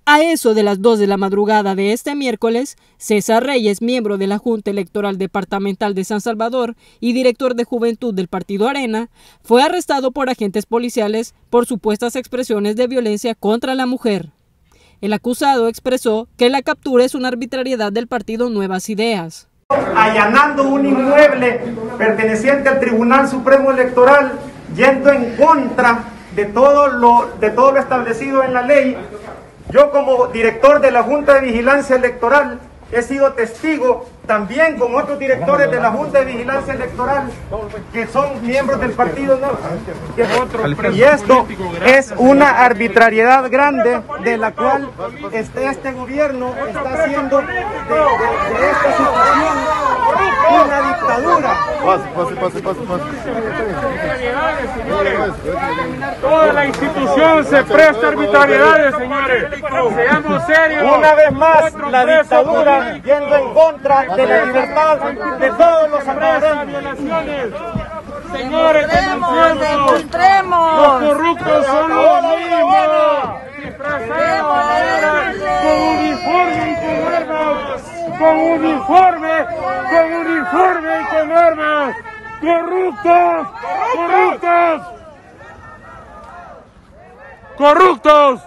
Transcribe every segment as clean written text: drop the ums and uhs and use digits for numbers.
A eso de las 2 de la madrugada de este miércoles, César Reyes, miembro de la Junta Electoral Departamental de San Salvador y director de Juventud del Partido Arena, fue arrestado por agentes policiales por supuestas expresiones de violencia contra la mujer. El acusado expresó que la captura es una arbitrariedad del partido Nuevas Ideas. Allanando un inmueble perteneciente al Tribunal Supremo Electoral, yendo en contra de todo lo establecido en la ley. Yo, como director de la Junta de Vigilancia Electoral, he sido testigo también con otros directores de la Junta de Vigilancia Electoral que son miembros del partido. Y esto es una arbitrariedad grande de la cual este gobierno está haciendo de esta situación una dictadura. Pase. Toda la institución se presta a arbitrariedades, señores. Seamos serios. Una vez más, la dictadura yendo en contra de la libertad de todos los salvadoreños. Señores, demostremos. Los corruptos son los mismos. Disfrazados ahora con uniforme y con armas. Con uniforme y con armas. ¡Corruptos!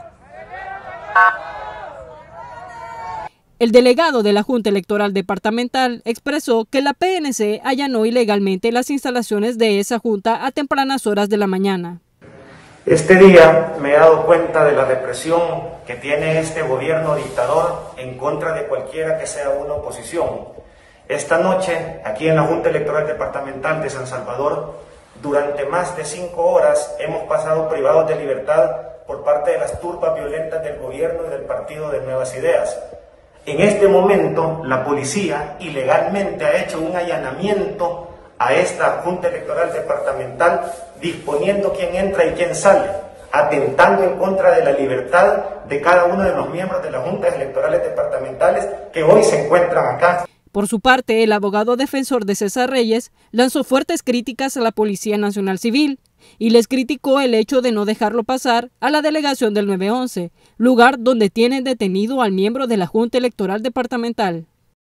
El delegado de la Junta Electoral Departamental expresó que la PNC allanó ilegalmente las instalaciones de esa junta a tempranas horas de la mañana. Este día me he dado cuenta de la represión que tiene este gobierno dictador en contra de cualquiera que sea una oposición. Esta noche, aquí en la Junta Electoral Departamental de San Salvador, durante más de 5 horas hemos pasado privados de libertad por parte de las turbas violentas del gobierno y del partido de Nuevas Ideas. En este momento, la policía ilegalmente ha hecho un allanamiento a esta Junta Electoral Departamental, disponiendo quién entra y quién sale, atentando en contra de la libertad de cada uno de los miembros de las Juntas Electorales Departamentales que hoy se encuentran acá. Por su parte, el abogado defensor de César Reyes lanzó fuertes críticas a la Policía Nacional Civil y les criticó el hecho de no dejarlo pasar a la delegación del 911, lugar donde tienen detenido al miembro de la Junta Electoral Departamental.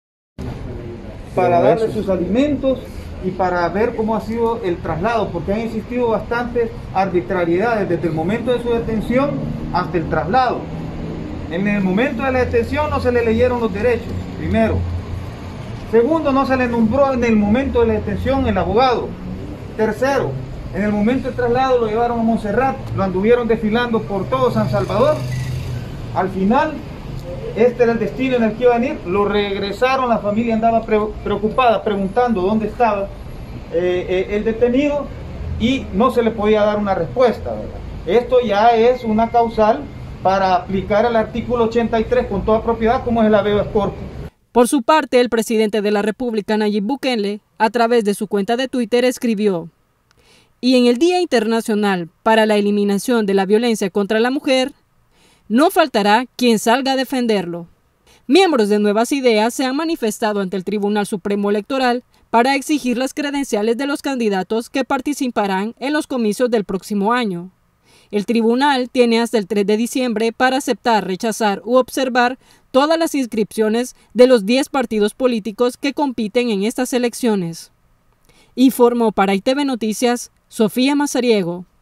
Para darle sus alimentos y para ver cómo ha sido el traslado, porque han existido bastantes arbitrariedades desde el momento de su detención hasta el traslado. En el momento de la detención no se le leyeron los derechos, primero. Segundo, no se le nombró en el momento de la detención el abogado. Tercero, en el momento del traslado lo llevaron a Montserrat, lo anduvieron desfilando por todo San Salvador. Al final, este era el destino en el que iban a ir, lo regresaron, la familia andaba preocupada, preguntando dónde estaba el detenido y no se le podía dar una respuesta, ¿verdad? Esto ya es una causal para aplicar el artículo 83 con toda propiedad, como es el habeas corpus. Por su parte, el presidente de la República, Nayib Bukele, a través de su cuenta de Twitter escribió: y en el Día Internacional para la Eliminación de la Violencia contra la Mujer, no faltará quien salga a defenderlo. Miembros de Nuevas Ideas se han manifestado ante el Tribunal Supremo Electoral para exigir las credenciales de los candidatos que participarán en los comicios del próximo año. El tribunal tiene hasta el 3 de diciembre para aceptar, rechazar u observar todas las inscripciones de los 10 partidos políticos que compiten en estas elecciones. Informó para ITV Noticias, Sofía Mazariego.